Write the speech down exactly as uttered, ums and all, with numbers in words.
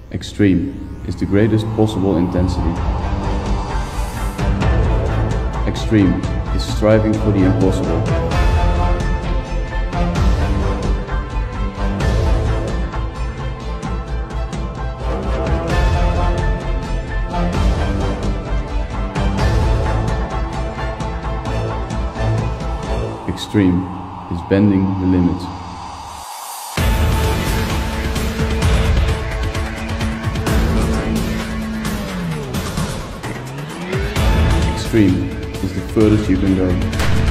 Extreme is the greatest possible intensity. Extreme is striving for the impossible. Extreme is bending the limits. Extreme is the furthest you can go.